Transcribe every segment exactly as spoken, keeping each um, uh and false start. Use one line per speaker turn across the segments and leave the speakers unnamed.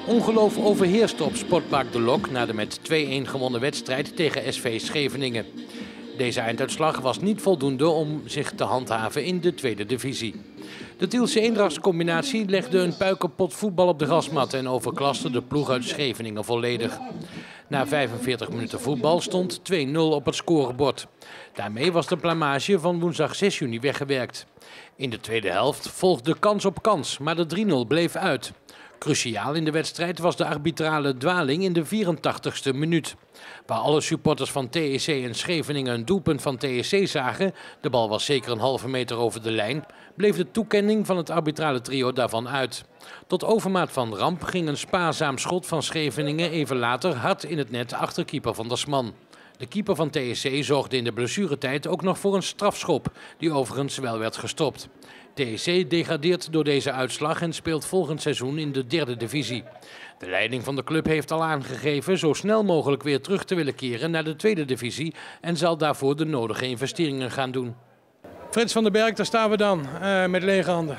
Ongeloof overheerste op Sportpark De Lok na de met twee-een gewonnen wedstrijd tegen S V Scheveningen. Deze einduitslag was niet voldoende om zich te handhaven in de tweede divisie. De Tielse Eendrachtscombinatie legde een puikenpot voetbal op de grasmat en overklaste de ploeg uit Scheveningen volledig. Na vijfenveertig minuten voetbal stond twee nul op het scorebord. Daarmee was de blamage van woensdag zes juni weggewerkt. In de tweede helft volgde kans op kans, maar de drie nul bleef uit. Cruciaal in de wedstrijd was de arbitrale dwaling in de vierentachtigste minuut. Waar alle supporters van T E C en Scheveningen een doelpunt van T E C zagen, de bal was zeker een halve meter over de lijn, bleef de toekenning van het arbitrale trio daarvan uit. Tot overmaat van ramp ging een spaarzaam schot van Scheveningen even later hard in het net achter keeper Van der Sman. De keeper van T E C zorgde in de blessuretijd ook nog voor een strafschop, die overigens wel werd gestopt. T E C degradeert door deze uitslag en speelt volgend seizoen in de derde divisie. De leiding van de club heeft al aangegeven zo snel mogelijk weer terug te willen keren naar de tweede divisie en zal daarvoor de nodige investeringen gaan doen.
Frits van den Berg, daar staan we dan uh, met lege handen.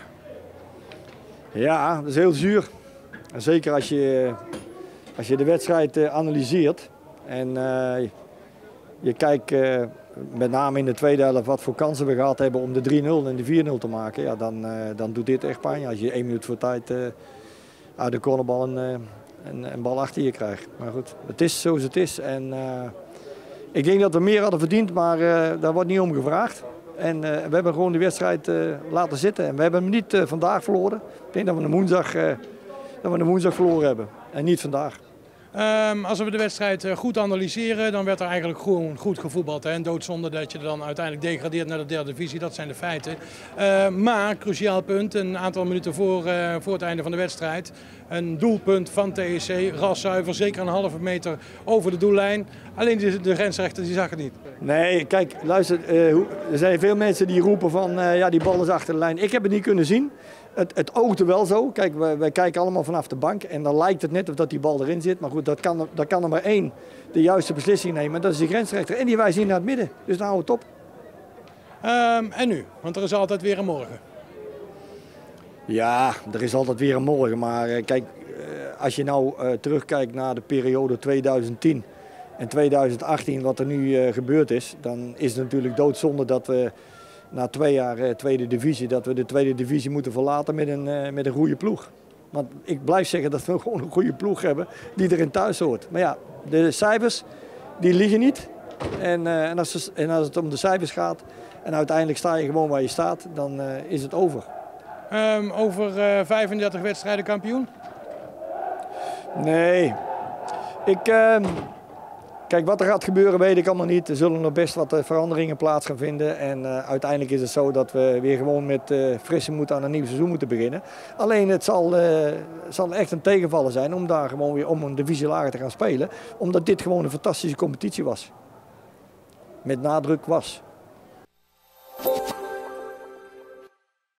Ja, dat is heel zuur. En zeker als je, als je de wedstrijd uh, analyseert en uh, je kijkt uh, met name in de tweede helft wat voor kansen we gehad hebben om de drie nul en de vier nul te maken, ja, dan, uh, dan doet dit echt pijn. Als je één minuut voor tijd uh, uit de cornerbal een, uh, een, een bal achter je krijgt. Maar goed, het is zoals het is. En, uh, ik denk dat we meer hadden verdiend, maar uh, daar wordt niet om gevraagd. En uh, we hebben gewoon de wedstrijd uh, laten zitten. En we hebben hem niet uh, vandaag verloren. Ik denk dat we hem woensdag, uh, dat we hem woensdag verloren hebben en niet vandaag.
Um, als we de wedstrijd goed analyseren, dan werd er eigenlijk gewoon goed gevoetbald. Hè? En doodzonde dat je dan uiteindelijk degradeert naar de derde divisie, dat zijn de feiten. Uh, maar, cruciaal punt, een aantal minuten voor, uh, voor het einde van de wedstrijd. Een doelpunt van T E C, raszuiver, zeker een halve meter over de doellijn. Alleen de, de grensrechter die zag het niet.
Nee, kijk, luister, uh, er zijn veel mensen die roepen van uh, ja, die bal is achter de lijn. Ik heb het niet kunnen zien. Het, het oogde wel zo. Kijk, wij, wij kijken allemaal vanaf de bank en dan lijkt het net of dat die bal erin zit. Maar goed, dat kan, dat kan er maar één de juiste beslissing nemen. Dat is de grensrechter. En die wijst niet naar het midden. Dus dan houden we het op.
Um, en nu? Want er is altijd weer een morgen.
Ja, er is altijd weer een morgen. Maar uh, kijk, uh, als je nou uh, terugkijkt naar de periode tweeduizend tien en tweeduizend achttien, wat er nu uh, gebeurd is, dan is het natuurlijk doodzonde dat we na twee jaar uh, tweede divisie, dat we de tweede divisie moeten verlaten met een, uh, met een goede ploeg. Want ik blijf zeggen dat we gewoon een goede ploeg hebben die erin thuis hoort. Maar ja, de cijfers die liegen niet. En, uh, en, als, het, en als het om de cijfers gaat en uiteindelijk sta je gewoon waar je staat, dan uh, is het over.
Um, over uh, vijfendertig wedstrijden kampioen?
Nee. Ik, uh, kijk, wat er gaat gebeuren weet ik allemaal niet. Er zullen nog best wat uh, veranderingen plaats gaan vinden. En uh, uiteindelijk is het zo dat we weer gewoon met uh, frisse moed aan een nieuw seizoen moeten beginnen. Alleen het zal, uh, zal echt een tegenvaller zijn om daar gewoon weer om een divisie lager te gaan spelen. Omdat dit gewoon een fantastische competitie was. Met nadruk was.